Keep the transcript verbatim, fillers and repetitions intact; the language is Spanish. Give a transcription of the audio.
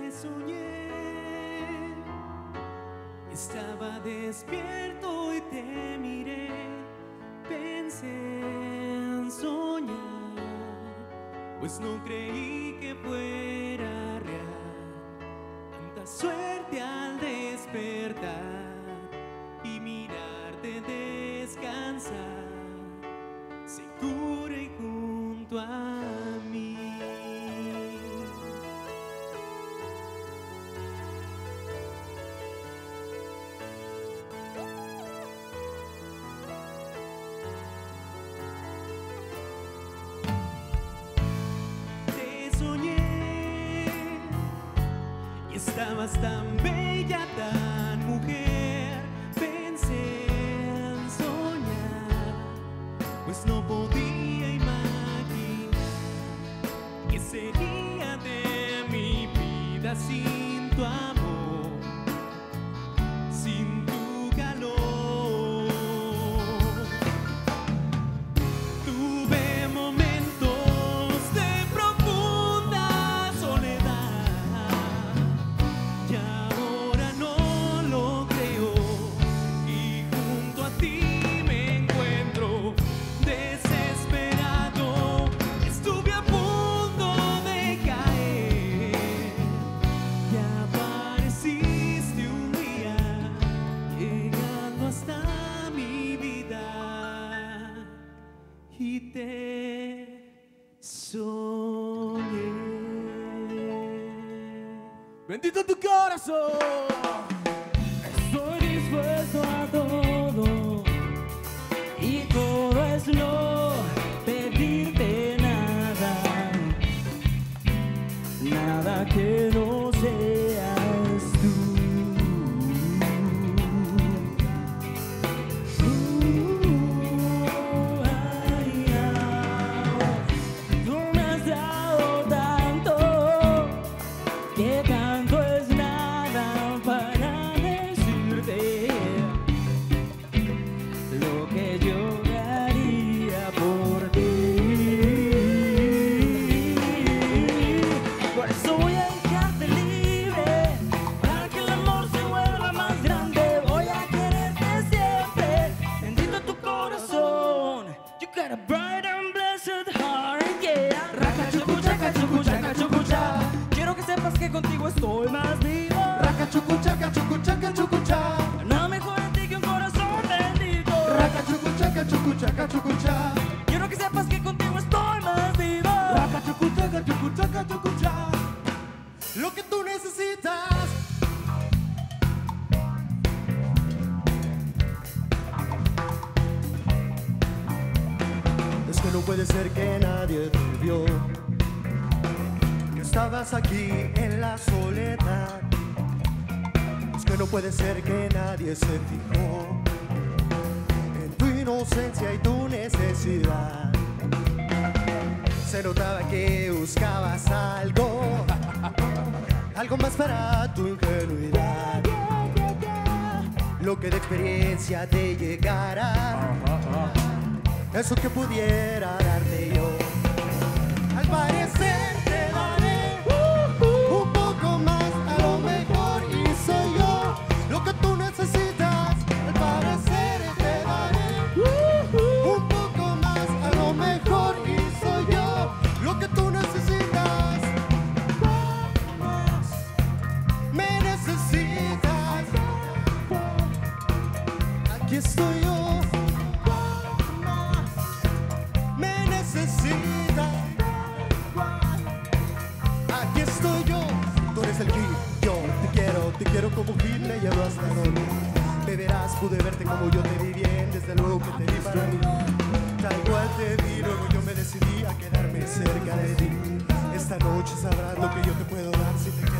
soñé, estaba despierto y te miré, pensé en soñar, pues no creí que fuera real. Tanta suerte al despertar y mirarte descansar, segura y junto a mí. Estabas tan bella, tan mujer, pensé en soñar, pues no podía imaginar qué sería de mi vida sin tu amor, sin tu calor. Tuve momentos de profunda soledad, y ahora no lo creo, y junto a ti me encuentro desesperado. Estuve a punto de caer y apareciste un día, llegando hasta mi vida, y te soñé. Bendito tu corazón. Estoy dispuesto a todo y todo es no pedirte nada, nada que no seas tú. Uh, ay, ay. Tú me has dado tanto, que tanto es nada para decirte lo que yo daría por ti. Por eso voy a dejarte libre, para que el amor se vuelva más grande. Voy a quererte siempre, bendito tu corazón. You got a bright and blessed heart, yeah. Raca chucu chaca chucu chaca chucu cha. Quiero que sepas que contigo estoy más vivo. Raca chucu chaca chucu chaca chucu cha. No mejor en ti que un corazón bendito. Raca chucu chaca chucu chaca chucu cha. Quiero que sepas que contigo estoy más vivo. Raca chucu chaca chucu chaca chucu cha. Lo que tú necesitas. Es que no puede ser que nadie te vio, que estabas aquí en la soledad. Es que no puede ser que nadie se fijó en tu inocencia y tu necesidad. Se notaba que buscabas algo, algo más para tu ingenuidad, lo que de experiencia te llegara, eso que pudiera darte yo. Al parecer te daré un poco más, a lo mejor y soy yo lo que tú necesitas. Al parecer te daré un poco más, a lo mejor y soy yo lo que tú necesitas. Me necesitas, aquí estoy yo. Me necesitas, aquí estoy yo. Tú eres el Gil, yo te quiero, te quiero como Gil me llevo hasta donde me verás. Pude verte como yo te vi bien, desde luego que te vi para mí. Tal cual te vi, luego yo me decidí a quedarme cerca de ti. Esta noche sabrás lo que yo te puedo dar si te